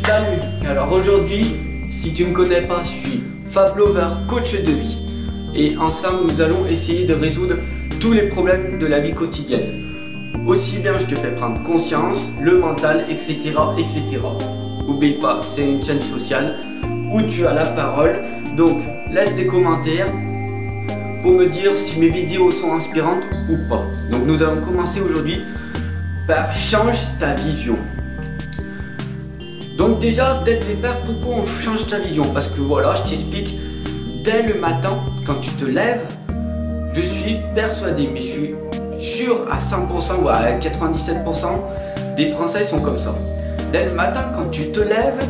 Salut. Alors aujourd'hui, si tu ne me connais pas, je suis Fab Lover, coach de vie. Et ensemble, nous allons essayer de résoudre tous les problèmes de la vie quotidienne. Aussi bien je te fais prendre conscience, le mental, etc. etc. N'oublie pas, c'est une chaîne sociale où tu as la parole. Donc laisse des commentaires pour me dire si mes vidéos sont inspirantes ou pas. Donc nous allons commencer aujourd'hui par change ta vision. Donc déjà, dès le départ, pourquoi on change ta vision? Parce que voilà, je t'explique, dès le matin, quand tu te lèves, je suis persuadé, mais je suis sûr à 100% ou à 97% des Français sont comme ça. Dès le matin, quand tu te lèves,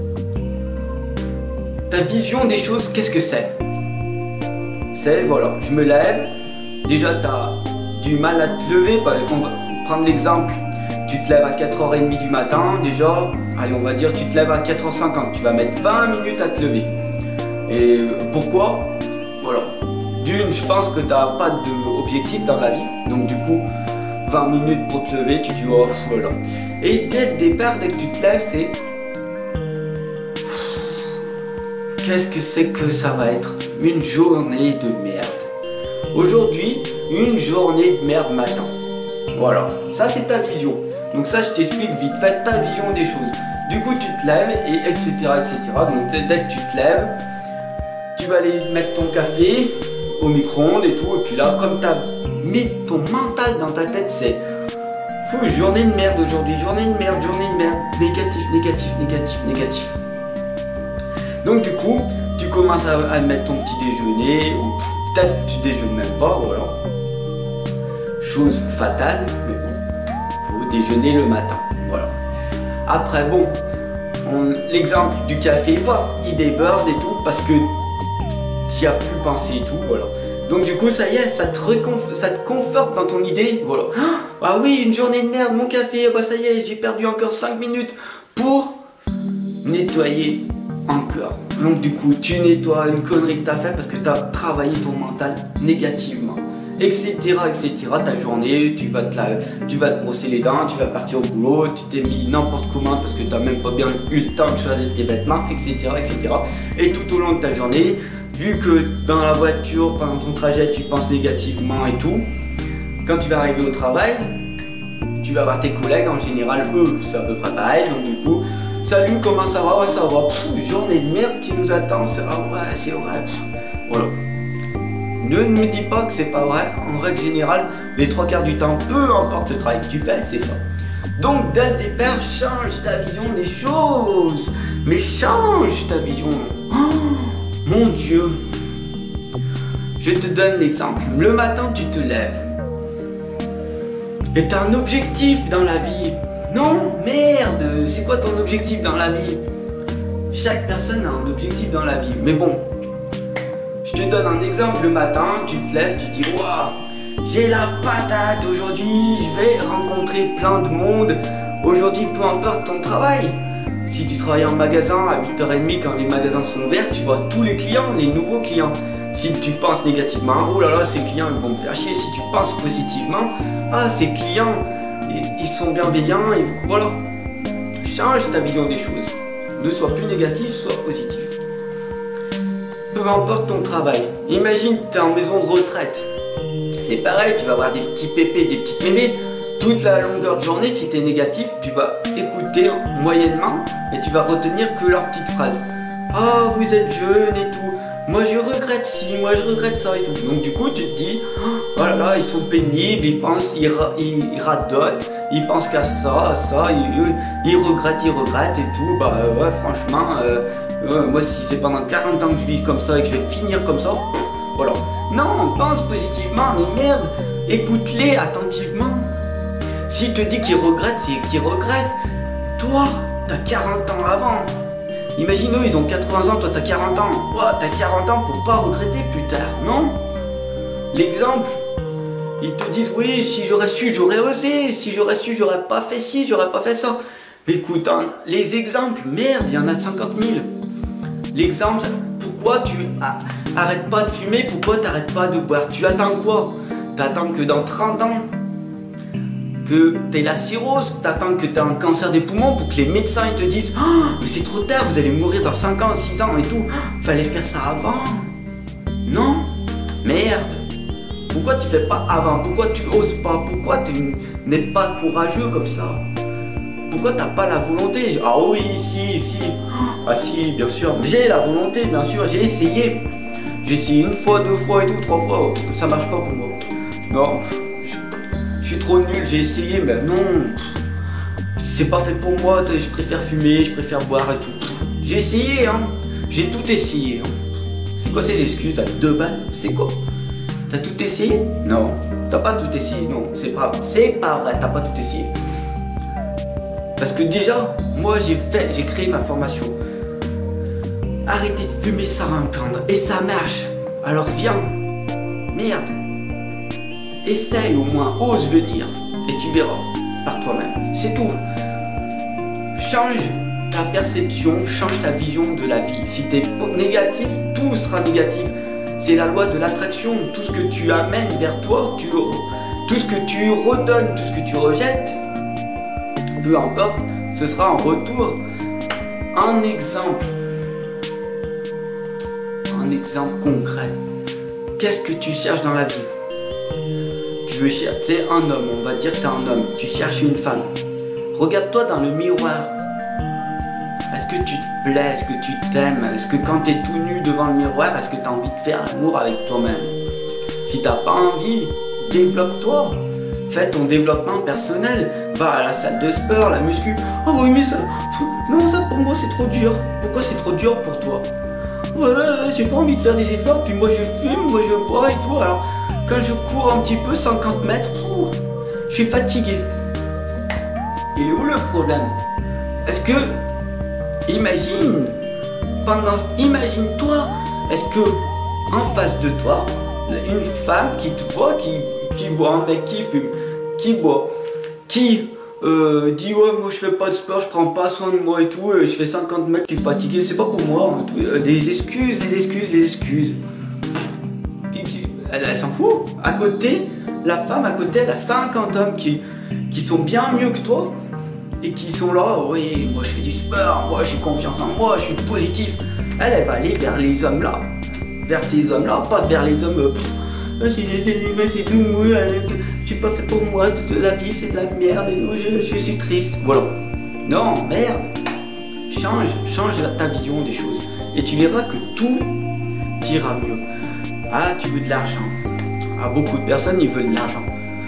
ta vision des choses, qu'est-ce que c'est? C'est, voilà, je me lève, déjà tu as du mal à te lever, on va prendre l'exemple, tu te lèves à 4h30 du matin, déjà, allez on va dire tu te lèves à 4h50, tu vas mettre 20 minutes à te lever. Et pourquoi? Voilà, d'une, je pense que tu n'as pas d'objectif dans la vie, donc du coup, 20 minutes pour te lever, tu dis oh voilà. Et dès le départ, dès que tu te lèves, c'est... Qu'est-ce que c'est que ça va être? Une journée de merde. Aujourd'hui, une journée de merde matin. Voilà, ça c'est ta vision. Donc ça je t'explique vite fait ta vision des choses. Du coup tu te lèves et etc. etc. Donc dès que tu te lèves, tu vas aller mettre ton café au micro-ondes et tout. Et puis là, comme tu as mis ton mental dans ta tête, c'est journée de merde aujourd'hui, journée de merde, journée de merde. Négatif, négatif, négatif, négatif. Donc du coup, tu commences à mettre ton petit déjeuner, ou peut-être tu déjeunes même pas, voilà. Chose fatale, mais bon, faut déjeuner le matin, voilà. Après, bon, l'exemple du café, pof, il déborde et tout, parce que tu as plus pensé et tout, voilà. Donc du coup, ça y est, ça te conforte dans ton idée, voilà. Ah oui, une journée de merde, mon café, bah ça y est, j'ai perdu encore 5 minutes pour nettoyer encore. Donc du coup tu nettoies une connerie que tu as fait parce que tu as travaillé ton mental négativement, etc. etc. Ta journée, tu vas te brosser les dents, tu vas partir au boulot, tu t'es mis n'importe comment parce que tu n'as même pas bien eu le temps de choisir tes vêtements, etc. etc. Et tout au long de ta journée, vu que dans la voiture, pendant ton trajet, tu penses négativement et tout, quand tu vas arriver au travail, tu vas voir tes collègues, en général eux c'est à peu près pareil, donc du coup salut, comment ça va? Ouais, ça va. Journée de merde qui nous attend. Ah ouais, c'est vrai. Voilà. Ne me dis pas que c'est pas vrai. En règle générale, les 3/4 du temps, peu importe le travail que tu fais, c'est ça. Donc, dès le départ, change ta vision des choses. Mais change ta vision. Oh, mon Dieu. Je te donne l'exemple. Le matin, tu te lèves. Et tu as un objectif dans la vie. Non, merde, c'est quoi ton objectif dans la vie? Chaque personne a un objectif dans la vie. Mais bon, je te donne un exemple. Le matin, tu te lèves, tu te dis waouh, j'ai la patate aujourd'hui, je vais rencontrer plein de monde. Aujourd'hui, peu importe ton travail. Si tu travailles en magasin à 8h30 quand les magasins sont ouverts, tu vois tous les clients, les nouveaux clients. Si tu penses négativement, oh là là, ces clients ils vont me faire chier. Si tu penses positivement, ah ces clients ils sont bienveillants, et voilà. Change ta vision des choses. Ne sois plus négatif, sois positif. Peu importe ton travail. Imagine que tu es en maison de retraite. C'est pareil, tu vas avoir des petits pépés, des petites mémés. Toute la longueur de journée, si tu es négatif, tu vas écouter moyennement et tu vas retenir que leurs petites phrases. Ah, vous êtes jeune et tout. Moi je regrette ci, moi je regrette ça et tout. Donc du coup tu te dis, oh là là, ils sont pénibles, ils pensent, ils radotent, ils pensent qu'à ça, ils regrettent et tout. Bah ouais, franchement, moi si c'est pendant 40 ans que je vis comme ça et que je vais finir comme ça, voilà. Non, pense positivement, mais merde, écoute-les attentivement. S'ils te disent qu'ils regrettent, c'est qu'ils regrettent. Toi, t'as 40 ans avant. Imagine eux, ils ont 80 ans, toi t'as 40 ans. Ouah, t'as 40 ans pour pas regretter plus tard, non? L'exemple, ils te disent oui, si j'aurais su, j'aurais osé. Si j'aurais su, j'aurais pas fait ci, j'aurais pas fait ça. Écoute, hein, les exemples, merde, il y en a 50 000. L'exemple, pourquoi tu arrêtes pas de fumer, pourquoi t'arrêtes pas de boire? Tu attends quoi? T'attends que dans 30 ans, que t'aies la cirrhose, t'attends que t'aies un cancer des poumons pour que les médecins ils te disent oh, mais c'est trop tard, vous allez mourir dans 5 ans, 6 ans et tout. Fallait faire ça avant. Non, merde. Pourquoi tu fais pas avant? Pourquoi tu oses pas? Pourquoi tu n'es pas courageux comme ça? Pourquoi t'as pas la volonté? Ah oui, si. Ah si, bien sûr. J'ai la volonté, bien sûr, j'ai essayé. J'ai essayé 1 fois, 2 fois et tout, 3 fois. Ça marche pas pour moi. Non, je suis trop nul, j'ai essayé, mais non. C'est pas fait pour moi, je préfère fumer, je préfère boire et tout. J'ai essayé, hein. J'ai tout essayé. Hein. C'est quoi ces excuses? T'as 2 balles? C'est quoi? T'as tout essayé? Non, t'as pas tout essayé, non. C'est pas vrai, t'as pas tout essayé. Parce que déjà, moi j'ai créé ma formation. Arrêtez de fumer sans entendre. Et ça marche. Alors viens. Merde. Essaye au moins, ose venir. Et tu verras par toi-même. C'est tout. Change ta perception, change ta vision de la vie. Si t'es négatif, tout sera négatif. C'est la loi de l'attraction. Tout ce que tu amènes vers toi, tout ce que tu redonnes, tout ce que tu rejettes, peu importe, ce sera en retour. Un exemple concret. Qu'est-ce que tu cherches dans la vie? Tu veux chercher un homme, on va dire que tu es un homme, tu cherches une femme. Regarde-toi dans le miroir. Est-ce que tu te plais? Est-ce que tu t'aimes? Est-ce que quand tu es tout nu devant le miroir, est-ce que tu as envie de faire l'amour avec toi-même? Si tu n'as pas envie, développe-toi. Fais ton développement personnel. Va à la salle de sport, la muscu. Oh oui, mais ça... Non, ça pour moi c'est trop dur. Pourquoi c'est trop dur pour toi? Voilà, j'ai pas envie de faire des efforts, puis moi je fume, moi je bois et tout. Alors, quand je cours un petit peu, 50 mètres, je suis fatigué. Il est où le problème? Est-ce que... Imagine-toi, est-ce que en face de toi, une femme qui te voit, qui voit un mec qui fume, qui boit, qui dit ouais moi je fais pas de sport, je prends pas soin de moi et tout, je fais 50 mètres, je suis fatigué, c'est pas pour moi, hein, des excuses. Elle s'en fout. À côté, la femme à côté, elle a 50 hommes qui sont bien mieux que toi et qui sont là, oui, moi je fais du sport, moi j'ai confiance en moi, je suis positif. Elle va aller vers les hommes là, vers ces hommes là, pas vers les hommes. C'est tout mou, je suis pas fait pour moi, toute la vie c'est de la merde et je suis triste. Voilà. Non, merde. Change ta vision des choses et tu verras que tout ira mieux. Ah, tu veux de l'argent. Ah, beaucoup de personnes ils veulent de l'argent.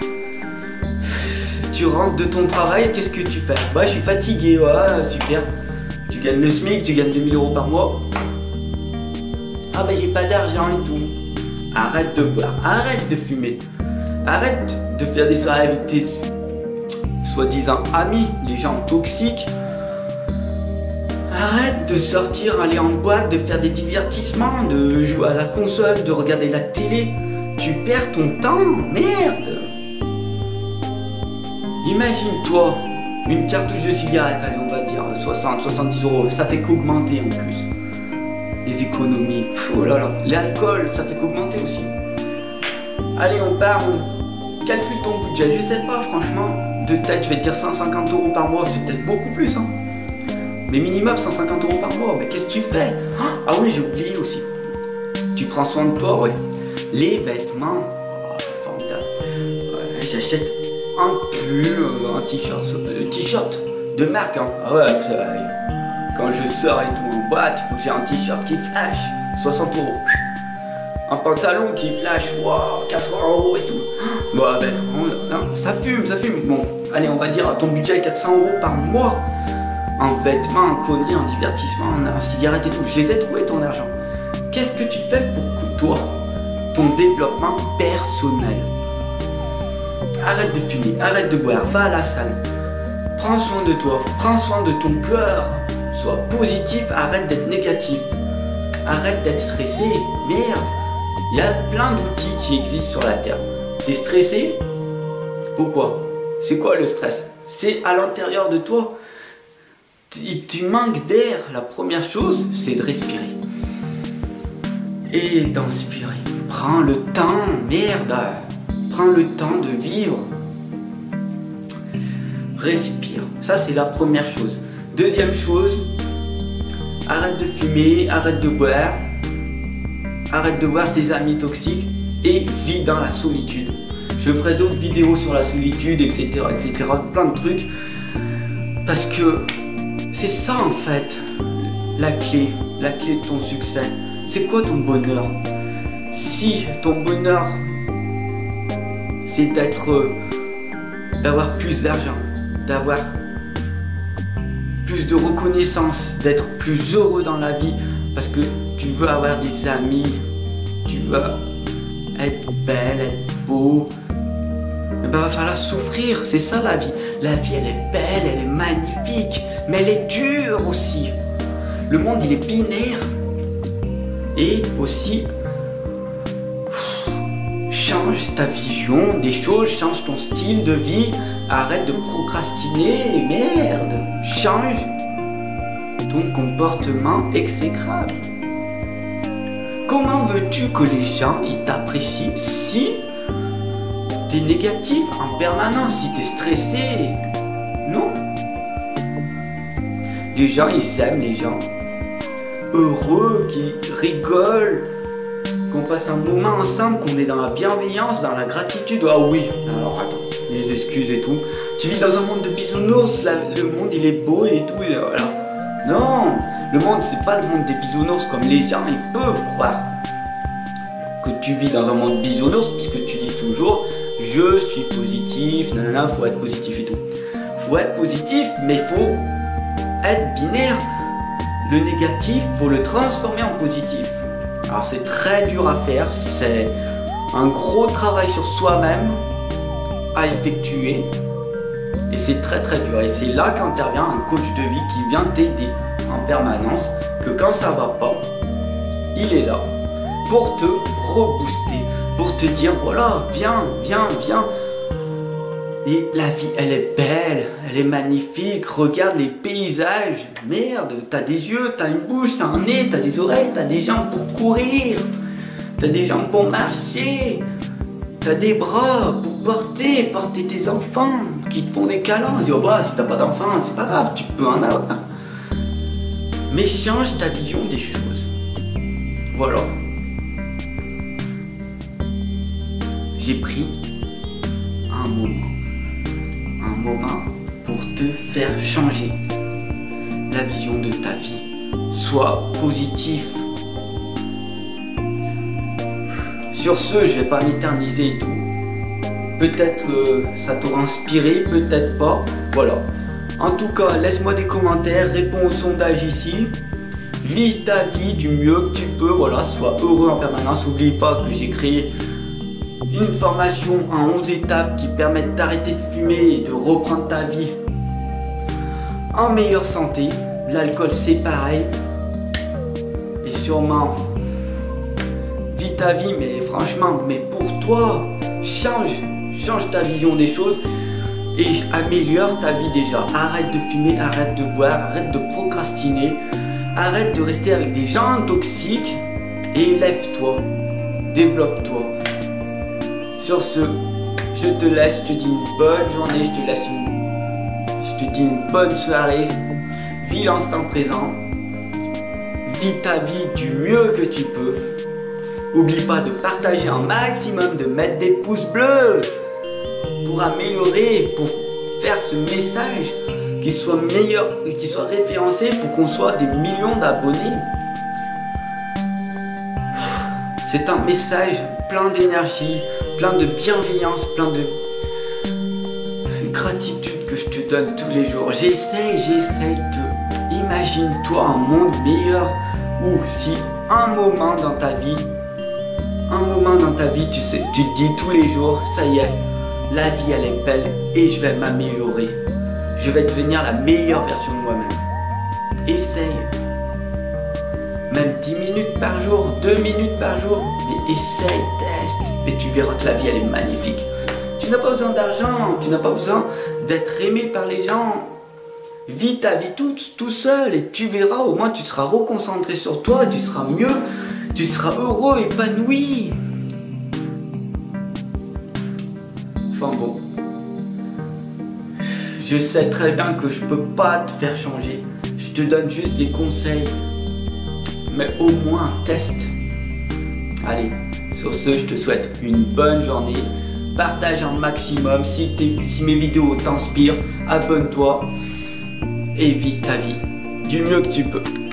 Tu rentres de ton travail, qu'est-ce que tu fais? Bah, je suis fatigué, ouais, super. Tu gagnes le SMIC, tu gagnes 2000 € par mois. Ah, bah, j'ai pas d'argent et tout. Arrête de boire, arrête de fumer, arrête de faire des soirées avec tes soi-disant amis, les gens toxiques. Arrête de sortir, aller en boîte, de faire des divertissements, de jouer à la console, de regarder la télé. Tu perds ton temps, merde. Imagine-toi, une cartouche de cigarette, allez on va dire 60-70 €, ça fait qu'augmenter en plus. Les économies, oh là là, l'alcool, ça fait qu'augmenter aussi. Allez, on part, on calcule ton budget, je sais pas franchement, de tête je vais te dire 150 € par mois, c'est peut-être beaucoup plus, hein. Mais minimum 150 € par mois, mais qu'est-ce que tu fais? Ah oui, j'ai oublié aussi. Tu prends soin de toi, ouais. Les vêtements, oh, formidable. J'achète un pull, un t-shirt de marque, hein. Ah ouais, quand je sors et tout en boîte, il faut que j'ai un t-shirt qui flash, 60 €. Un pantalon qui flash, wow, 80 € et tout. Bon, ben, ça fume. Bon, allez, on va dire ton budget est 400 € par mois. En vêtements, en conneries, en divertissement, en cigarettes et tout. Je les ai trouvés ton argent. Qu'est-ce que tu fais pour toi? Ton développement personnel. Arrête de fumer, arrête de boire, va à la salle. Prends soin de toi, prends soin de ton cœur. Sois positif, arrête d'être négatif. Arrête d'être stressé. Merde. Il y a plein d'outils qui existent sur la Terre. T'es stressé? Pourquoi? C'est quoi le stress? C'est à l'intérieur de toi. Tu manques d'air. La première chose, c'est de respirer. Et d'inspirer. Prends le temps, merde. Prends le temps de vivre. respire. Ça, c'est la première chose. Deuxième chose, arrête de fumer, arrête de boire, arrête de voir tes amis toxiques et vis dans la solitude. Je ferai d'autres vidéos sur la solitude, etc., etc., plein de trucs. Parce que c'est ça en fait, la clé de ton succès. C'est quoi ton bonheur? Si ton bonheur, c'est d'avoir plus d'argent, d'avoir plus de reconnaissance, d'être plus heureux dans la vie, parce que tu veux avoir des amis, tu veux être belle, être beau, il va falloir souffrir, c'est ça la vie. La vie, elle est belle, elle est magnifique, mais elle est dure aussi. Le monde, il est binaire. Et aussi, change ta vision des choses, change ton style de vie, arrête de procrastiner, merde. Change ton comportement exécrable. Comment veux-tu que les gens ils t'apprécient si t'es négatif en permanence, si t'es stressé? Non. Les gens ils aiment les gens heureux, qui rigolent, qu'on passe un moment ensemble, qu'on est dans la bienveillance, dans la gratitude. Ah oui, alors attends, les excuses et tout. Tu vis dans un monde de bisounours, le monde il est beau et tout, et voilà. Non, le monde c'est pas le monde des bisounours comme les gens ils peuvent croire que tu vis dans un monde bisounours, puisque tu dis toujours je suis positif, nanana, faut être positif et tout. Faut être positif, mais faut être binaire. Le négatif, faut le transformer en positif. Alors c'est très dur à faire, c'est un gros travail sur soi-même à effectuer. Et c'est très très dur. Et c'est là qu'intervient un coach de vie qui vient t'aider en permanence, que quand ça va pas, il est là pour te rebooster, pour te dire voilà, viens, viens, viens. Et la vie, elle est belle, elle est magnifique, regarde les paysages, merde, t'as des yeux, t'as une bouche, t'as un nez, t'as des oreilles, t'as des jambes pour courir, t'as des jambes pour marcher, t'as des bras pour porter tes enfants qui te font des câlins. Dis, oh bah, si t'as pas d'enfants, c'est pas grave, tu peux en avoir. Mais change ta vision des choses. Voilà. J'ai pris un moment pour te faire changer la vision de ta vie. Sois positif. Sur ce, je vais pas m'éterniser et tout. Peut-être que ça t'aura inspiré, peut-être pas. Voilà. En tout cas, laisse-moi des commentaires, réponds au sondage ici. Vis ta vie du mieux que tu peux. Voilà, sois heureux en permanence. N'oublie pas que j'ai créé une formation en 11 étapes qui permettent d'arrêter de fumer et de reprendre ta vie en meilleure santé. L'alcool c'est pareil. Et sûrement, vis ta vie, mais franchement, mais pour toi, change ta vision des choses et améliore ta vie déjà. Arrête de fumer, arrête de boire, arrête de procrastiner, arrête de rester avec des gens toxiques et élève-toi, développe-toi. Sur ce, je te laisse, je te dis une bonne journée, je te dis une bonne soirée. Vis l'instant présent, vis ta vie du mieux que tu peux. N'oublie pas de partager un maximum, de mettre des pouces bleus pour améliorer, pour faire ce message qui soit meilleur, qui soit référencé pour qu'on soit des millions d'abonnés. C'est un message plein d'énergie, plein de bienveillance, plein de gratitude que je te donne tous les jours. J'essaye de... Imagine-toi un monde meilleur où si un moment dans ta vie, tu sais, tu te dis tous les jours, ça y est, la vie elle est belle et je vais m'améliorer. Je vais devenir la meilleure version de moi-même. Essaye. Même 10 minutes par jour, 2 minutes par jour, mais essaye, teste, et tu verras que la vie elle est magnifique. Tu n'as pas besoin d'argent, tu n'as pas besoin d'être aimé par les gens. Vis ta vie tout seul et tu verras, au moins tu seras reconcentré sur toi, tu seras mieux, tu seras heureux, épanoui. Enfin bon, Je sais très bien que je peux pas te faire changer. Je te donne juste des conseils. Mais au moins teste. Allez, sur ce, je te souhaite une bonne journée. Partage un maximum. Si mes vidéos t'inspirent, abonne-toi et vis ta vie du mieux que tu peux.